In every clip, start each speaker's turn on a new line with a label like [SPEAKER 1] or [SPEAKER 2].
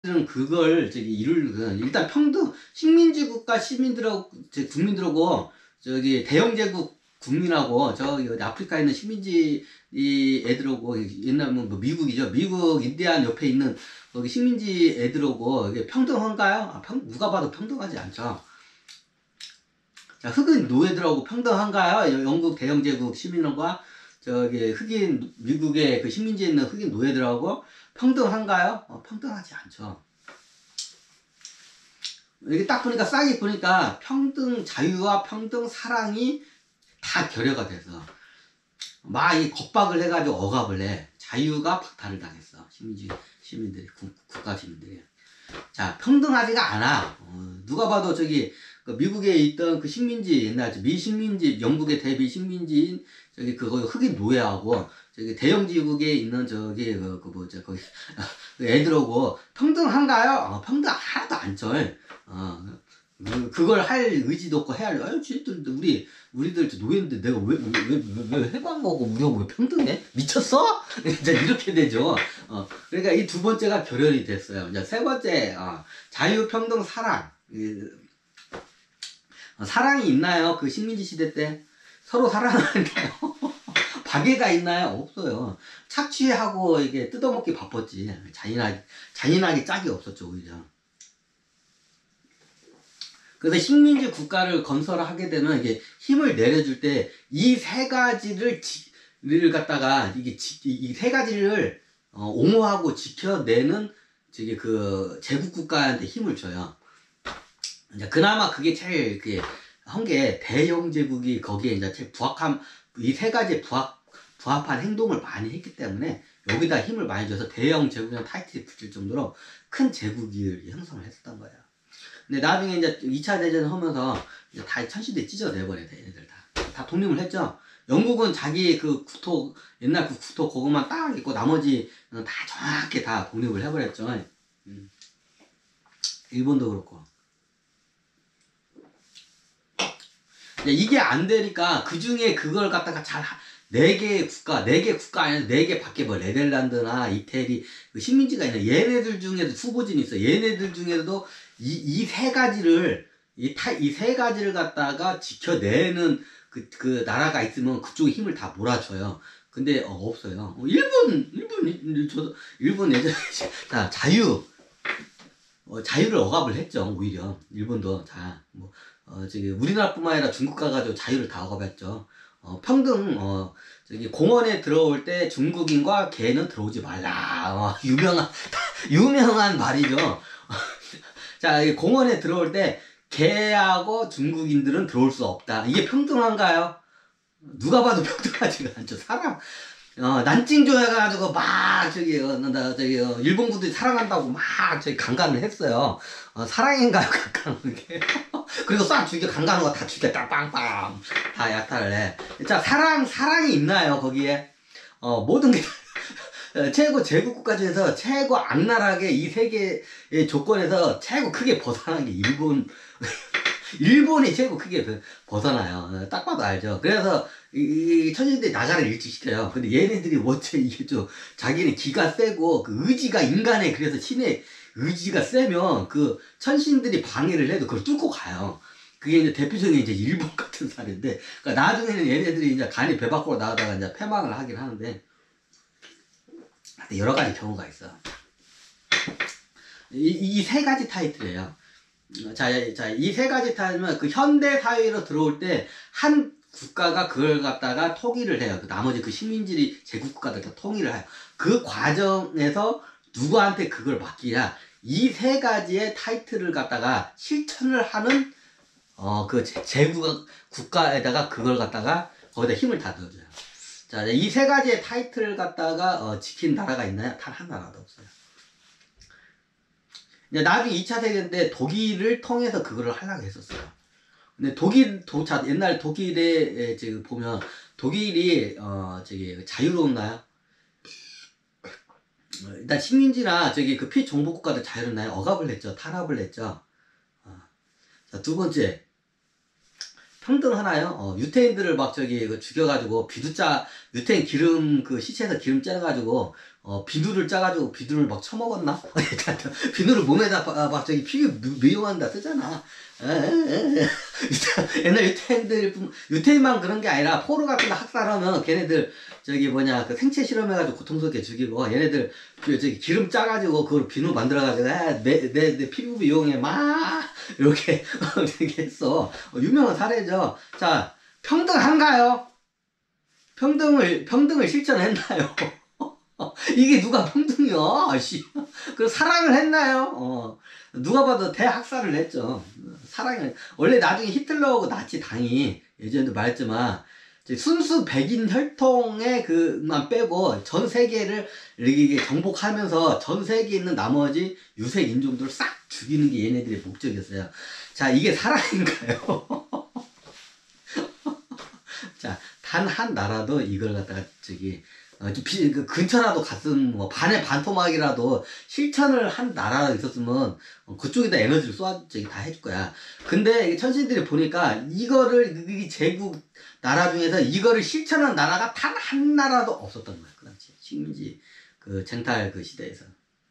[SPEAKER 1] 는 그걸 일단 평등 식민지 국가 시민들하고 국민들하고 저기 대영제국 국민하고 저기 어디 아프리카에 있는 식민지 이 애들하고 옛날 뭐 미국이죠. 미국 인디안 옆에 있는 거기 식민지 애들하고 이게 평등한가요? 누가 봐도 평등하지 않죠. 자, 흑인 노예들하고 평등한가요? 영국 대영제국 시민과 저기 흑인 미국의 그 식민지에 있는 흑인 노예들하고 평등한가요? 평등하지 않죠. 이게 딱 보니까 싹이 보니까 평등 자유와 평등 사랑이 다 결여가 돼서 막 이 겁박을 해가지고 억압을 해. 자유가 박탈을 당했어. 시민들이 국가 시민들이. 자, 평등하지가 않아. 누가 봐도 저기 그 미국에 있던 그 식민지 옛날 미식민지 영국의 대비 식민지인 저기 그거 흑인 노예하고 저기 대영지국에 있는 저기 뭐죠 거기 그 애들하고 평등한가요? 평등 하나도 안 줘. 그걸 할 의지도 없고 해야 할. 아유, 우리들 노예인데 내가 왜 해방 거고 우리하고 왜 평등해? 미쳤어? 이제 이렇게 되죠. 그러니까 이 두 번째가 결연이 됐어요. 이제 세 번째, 자유, 평등, 사랑. 사랑이 있나요? 그 식민지 시대 때 서로 사랑하는데요. 박애가 있나요? 없어요. 착취하고 이게 뜯어먹기 바빴지. 잔인하게 짝이 없었죠, 오히려. 그래서 식민지 국가를 건설하게 되면 이게 힘을 내려줄 때 이 세 가지를 갖다가 이 세 가지를 옹호하고 지켜내는 저기 그 제국 국가한테 힘을 줘요. 이제 그나마 그게 제일 한 게 대영 제국이 거기에 이제 제일 이 세 가지에 부합한 행동을 많이 했기 때문에 여기다 힘을 많이 줘서 대영 제국이라는 타이틀이 붙일 정도로 큰 제국을 형성을 했었던 거예요. 근데 나중에 이제 2차 대전 하면서 이제 다 천신들이 찢어내버려야 돼, 얘네들 다 독립을 했죠. 영국은 자기 그 국토, 옛날 그 국토 그것만 딱 있고 나머지는 다 정확히 다 독립을 해버렸죠. 일본도 그렇고. 이게 안 되니까 그 중에 그걸 갖다가 네 개 국가 아니라 4개 밖에 뭐 네덜란드나 이태리 그 식민지가 있는 얘네들 중에도 후보진이 있어. 얘네들 중에도 이 세 가지를 이 세 가지를 갖다가 지켜내는 그 나라가 있으면 그쪽에 힘을 다 몰아줘요. 근데 없어요. 일본 예전에 다 자유를 억압을 했죠. 오히려 일본도 저기 우리나라뿐만 아니라 중국 가가지고 자유를 다 억압했죠. 평등 저기 공원에 들어올 때 중국인과 개는 들어오지 말라. 유명한 말이죠. 자, 공원에 들어올 때 개하고 중국인들은 들어올 수 없다. 이게 평등한가요? 누가 봐도 평등하지가 않죠. 난징조 해가지고 일본군들이 사랑한다고 저기 강간을 했어요. 사랑인가요, 강간하는 게? 그리고 싹 죽여, 강간한 거 다 죽여, 빵빵. 다 약탈을 해. 자, 사랑이 있나요, 거기에? 모든 게, 최고 제국국가 중에서 최고 악랄하게 이 세계의 조건에서 최고 크게 벗어난 게 일본이 최고 크게 벗어나요. 딱 봐도 알죠. 그래서 이 천신들이 나라를 일치시켜요. 근데 얘네들이 이게 좀 자기는 기가 세고 그 의지가 인간의 그래서 신의 의지가 세면 그 천신들이 방해를 해도 그걸 뚫고 가요. 그게 이제 대표적인 이제 일본 같은 사례인데, 그러니까 나중에는 얘네들이 이제 간이 배 밖으로 나가다가 이제 패망을 하긴 하는데, 여러 가지 경우가 있어. 이 세 가지 타이틀이에요. 자, 이 세 가지 타이틀은 그 현대 사회로 들어올 때 한 국가가 그걸 갖다가 통일을 해요. 나머지 그 식민지 제국 국가들 다 통일을 해요. 그 과정에서 누구한테 그걸 맡기냐? 이 세 가지의 타이틀을 갖다가 실천을 하는 그 제국 국가에다가 그걸 갖다가 거기다 힘을 다 넣어줘요. 자, 이 세 가지의 타이틀을 갖다가 지킨 나라가 있나요? 단 한 나라도 없어요. 이제 나중에 2차 세계 때 독일을 통해서 그거를 하려고 했었어요. 근데 옛날 독일에 지금 보면 독일이 저기 자유로웠나요? 일단 식민지나 저기 그 피정복 국가들 자유로웠나요? 억압을 했죠. 탄압을 했죠. 자, 두 번째. 평등하나요? 유태인들을 막 죽여가지고 유태인 기름 시체에서 기름 짜가지고 비누를 짜가지고 비누를 막 처먹었나? 비누를 몸에다 피부 미용한다 쓰잖아. 옛날 유태인만 그런 게 아니라 포로 같은 데 학살하면 걔네들 그 생체 실험해가지고 고통스럽게 죽이고 얘네들 기름 짜가지고 그걸 비누 만들어가지고 내 피부 미용에 막 이렇게 되게 했어. 유명한 사례죠. 자, 평등한가요? 평등을 실천했나요? 이게 누가 평등이야? 씨. 그 사랑을 했나요? 누가 봐도 대학살을 했죠. 원래 나중에 히틀러하고 나치 당이 예전에도 말했지만 순수 백인 혈통의 그만 빼고 전 세계를 이렇게 정복하면서 전 세계에 있는 나머지 유색 인종들을 싹 죽이는 게 얘네들의 목적이었어요. 자, 이게 사랑인가요? 자, 단 한 나라도 이걸 갖다가 근처라도 갔으면 뭐 반의 반토막이라도 실천을 한 나라가 있었으면 그쪽에다 에너지를 다 해줄 거야. 근데 천신들이 보니까 이 제국 나라 중에서 이거를 실천한 나라가 단 한 나라도 없었던 거야. 그 당시에 식민지 쟁탈 시대에서.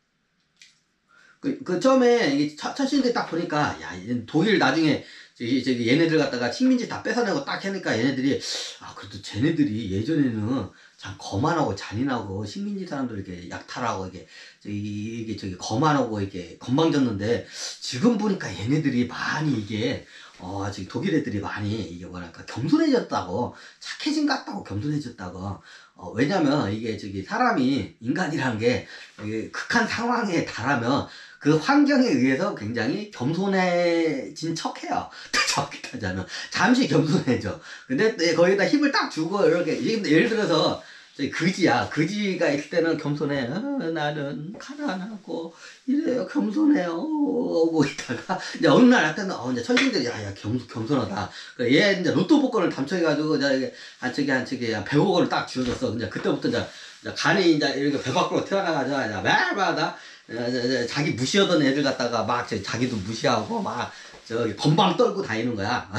[SPEAKER 1] 처음에 천신들이 딱 보니까 야, 독일 나중에 얘네들 갖다가 식민지 다 뺏어내고 딱 하니까 얘네들이 그래도 쟤네들이 예전에는 참 거만하고 잔인하고 식민지 사람들 이렇게 약탈하고 이게 거만하고 이게 건방졌는데 지금 보니까 얘네들이 많이 독일 애들이 많이 뭐랄까 겸손해졌다고 착해진 것 같다고 겸손해졌다고. 왜냐면 이게 사람이 인간이란 게 극한 상황에 달하면 그 환경에 의해서 굉장히 겸손해진 척해요. 정확히 따자면 잠시 겸손해져. 근데 거기다 힘을 딱 주고 이렇게 예를 들어서 그지가 있을 때는 겸손해. 나는 가난하고 이래요 겸손해요. 뭐 이따가 이제 어느 날 약간 이제 천신들이 야 겸손하다. 얘 이제 로또 복권을 당첨해가지고 한 척이 100억 원을 딱 쥐어줬어. 이제 그때부터 이제 간이 이제 이렇게 배 밖으로 튀어나가죠. 매일마다 자기 무시하던 애들 갖다가 막 자기도 무시하고 막 건방 떨고 다니는 거야.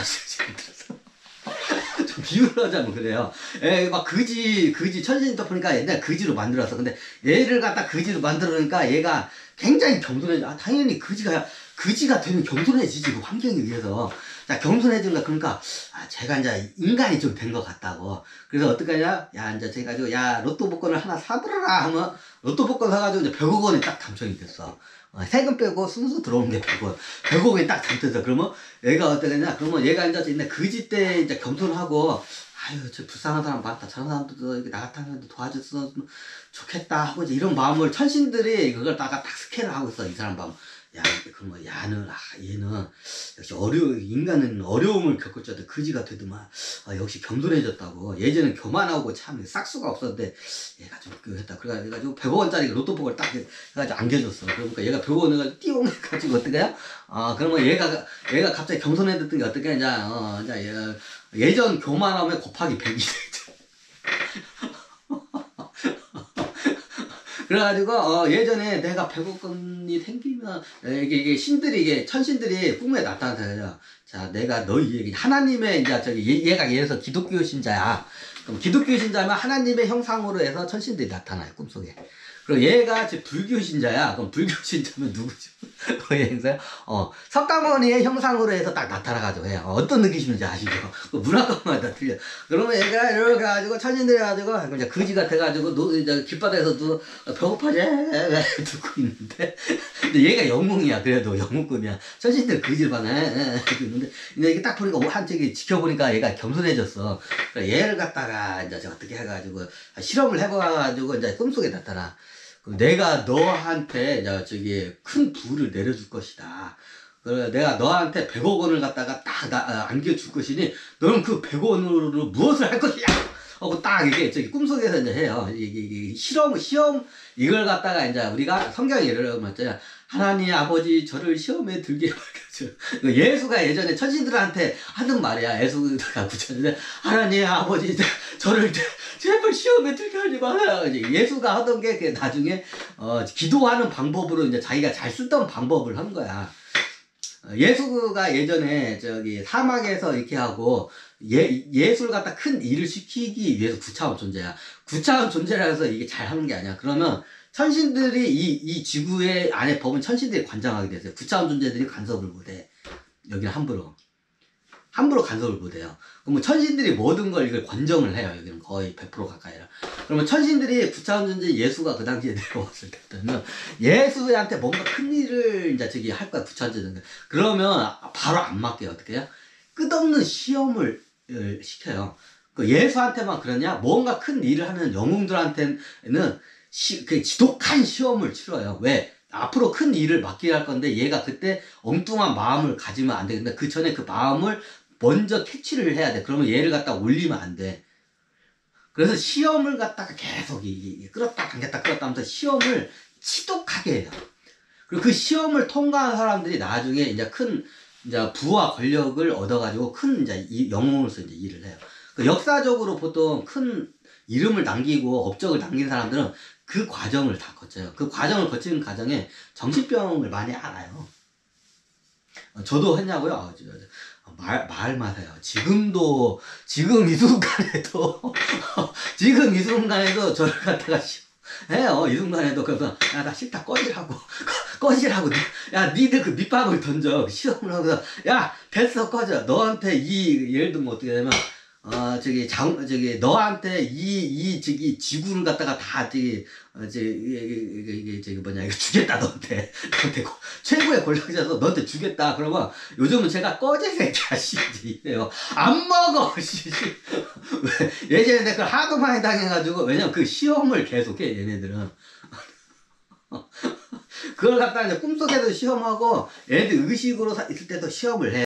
[SPEAKER 1] 좀 비유를 하자면 그래요. 막 그지 천신이 덮으니까 옛날 그지로 만들었어. 근데 얘를 갖다 그지로 만들어놓으니까 얘가 굉장히 겸손해져. 당연히 그지가 되면 겸손해지지, 그 환경에 의해서. 자, 겸손해진다. 그러니까, 제가 이제 인간이 좀 된 것 같다고. 그래서 어떻게 하냐? 이제 제가 로또 복권을 하나 사들어라 하면, 로또 복권 사가지고 이제 100억 원이 딱 당첨이 됐어. 세금 빼고 순수 들어오는 게 100억 원이 딱 당첨됐어. 그러면 얘가 어떻게 하냐? 그러면 얘가 이제 그지 때 이제 겸손하고, 저 불쌍한 사람 많다. 저런 사람들도 이렇게 나 같으면 도와줬으면 좋겠다 하고 이제 이런 마음을 천신들이 그걸 딱 스캔을 하고 있어. 이 사람 마음. 그러면 얘는 역시 인간은 어려움을 겪을 줄 알았는데 그지가 되더만 역시 겸손해졌다고. 예전엔 교만하고 참 싹수가 없었는데 얘가 좀 했다. 그래가지고 100억 원짜리 로또 복을 딱 해가지고 안겨줬어. 그러니까 얘가 100억 원 해가지고 띠용 해가지고 어떻게 해요? 그러면 얘가 갑자기 겸손해졌던 게 어떻게 하냐? 예전 교만함에 곱하기 100이 되죠. 그래가지고 예전에 내가 100억 원이 생기면 이게 천신들이 꿈에 나타나서 자 내가 너희에게 하나님의 이제 얘가 예를 들어서 기독교 신자야. 그럼 기독교 신자면 하나님의 형상으로 해서 천신들이 나타나요 꿈속에. 그리고 얘가 불교 신자야. 그럼 불교 신자면 누구죠? 석가모니의 형상으로 해서 딱 나타나가지고 해요. 어떤 느낌인지 아시죠? 문화권마다 틀려. 그러면 얘가 이렇게 해가지고 천신들이 해가지고 이제 거지 같아가지고 이제 길바닥에서 배고파지? 듣고 있는데 근데 얘가 영웅이야. 그래도 영웅급이야. 천신들 거지를 봐네. 근데 이게 딱 보니까 한쪽이 지켜보니까 얘가 겸손해졌어. 그러니까 얘를 갖다가 이제 어떻게 해가지고 실험을 해봐가지고 이제 꿈속에 나타나. 내가 너한테 큰 부를 내려줄 것이다. 내가 너한테 100억 원을 갖다가 딱 안겨줄 것이니 너는 그 100억 원으로 무엇을 할 것이냐 하고 딱 이게 꿈속에서 이제 해요. 이게 시험 이걸 갖다가 이제 우리가 성경 예를 들면 하나님 아버지 저를 시험에 들게 말겨줘. 예수가 예전에 천신들한테 하던 말이야. 예수가 붙였는데 하나님 아버지 저를 제발 시험에 들게 하지 마라. 예수가 하던 게 나중에 기도하는 방법으로 이제 자기가 잘 쓰던 방법을 한 거야. 예수가 예전에 저기 사막에서 이렇게 하고 예수를 갖다 큰 일을 시키기 위해서 구차원 존재야. 구차원 존재라서 이게 잘 하는 게 아니야. 그러면 천신들이 이 지구의 안에 법은 천신들이 관장하게 됐어요. 구차원 존재들이 간섭을 못해. 여기는 함부로 간섭을 못해요. 그러면 천신들이 모든 걸 이걸 권정을 해요. 여기는 거의 100% 가까이라. 그러면 천신들이 구차원 존재 예수가 그 당시에 내려왔을 때는 예수한테 뭔가 큰 일을 이제 저기 할 거야. 구차원 존재. 그러면 바로 안 맡겨요. 어떻게 해요? 끝없는 시험을 시켜요. 그 예수한테만 그러냐? 뭔가 큰 일을 하는 영웅들한테는 그 지독한 시험을 치러요. 왜? 앞으로 큰 일을 맡겨야 할 건데 얘가 그때 엉뚱한 마음을 가지면 안 되는데 그 전에 그 마음을 먼저 캐치를 해야 돼. 그러면 얘를 갖다 올리면 안 돼. 그래서 시험을 갖다가 계속 끌었다 당겼다 끌었다 하면서 시험을 지독하게 해요. 그리고 그 시험을 통과한 사람들이 나중에 이제 큰 이제 부와 권력을 얻어가지고 큰 이제 영웅으로서 이제 일을 해요. 그 역사적으로 보통 큰 이름을 남기고 업적을 남긴 사람들은 그 과정을 다 거쳐요. 그 과정을 거치는 과정에 정신병을 많이 알아요. 저도 했냐고요? 말 마세요. 지금 이 순간에도, 지금 이 순간에도 저를 갖다가 해요. 이 순간에도. 그래서, 야, 나 싫다. 꺼지라고. 야, 니들 그 밑밥을 던져. 시험을 하고서, 야, 됐어. 꺼져. 너한테 예를 들면 어떻게 되면, 너한테 저기, 지구를 갖다가 다, 저기 뭐냐, 이거 주겠다, 너한테. 최고의 권력자서 너한테 주겠다. 그러면, 요즘은 제가 꺼지세요, 씨, 이래요. 안 먹어, 씨. 예전에 내가 하도 많이 당해가지고, 왜냐면 그 시험을 계속해, 얘네들은. 그걸 갖다가 이제 꿈속에도 시험하고, 애들 의식으로 있을 때도 시험을 해.